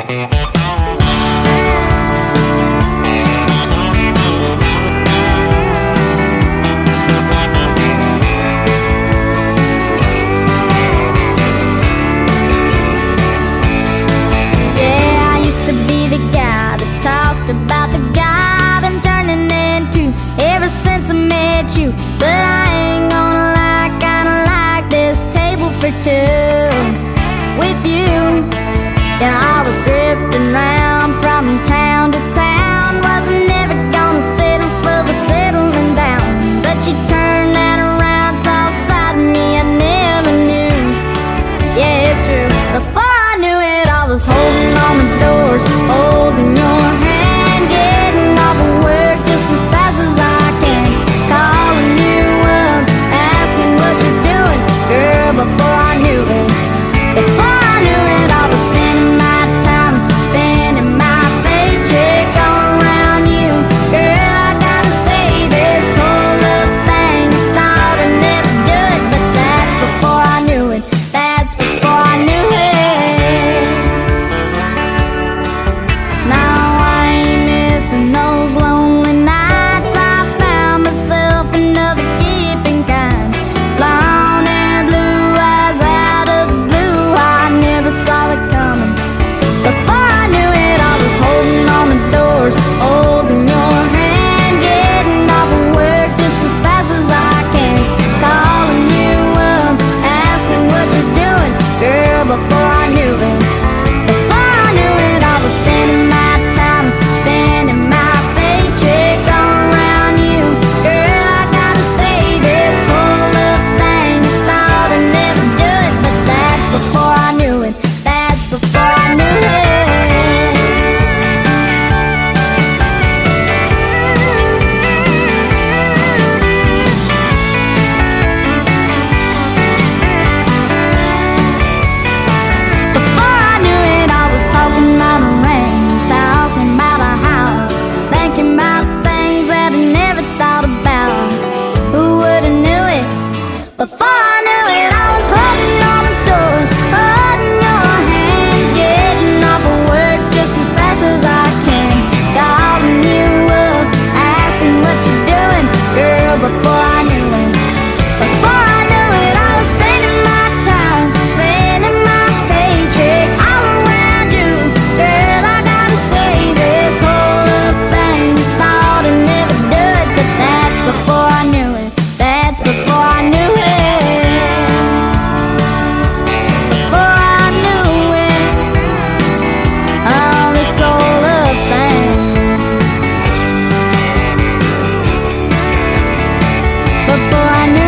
About the guy I've been turning into ever since I met you. But I ain't gonna lie, kinda like this table for two with you. Yeah, I was drifting round from town to town, wasn't never gonna settle for the settling down. But you turned that around, saw a side of me I never knew. Yeah, it's true. Before I knew it, I was holding on the doors, holding your hand, work just as fast as I can, calling you up, asking what you're doing, girl. Before I knew it, I was spending my time, spending my paycheck all around you, girl. I gotta say, this whole love thing, I thought I'd never do it, but that's before I knew it. That's before I knew it. Now I ain't missing those lonely nights. I found myself another keeping kind, blonde and blue eyes out of the blue. I never saw it coming. Before I knew it, I was holding on the doors, holding your hand, getting off of work just as fast as I can, calling you up, asking what you're doing, girl. Before I knew it, I was spending my time, spending my paycheck all around you, girl. I gotta say, this whole love thing, I thought I'd never do it, but that's before I knew it. That's before I knew it. Before I knew it, I was talking about a ring, talking about a house, thinking about things that I never thought about. Who would've knew it? Before I knew it, I was holding on the doors, holding your hand, getting off of work just as fast as I can, calling you up, asking what you're doing, girl. Before I knew it, I was spending my time, spending my paycheck all around you, girl. I gotta say, this whole love thing, I thought I'd never do it, but that's before I knew it. That's before I knew it. Before I knew it, oh, this whole love thing. Before I knew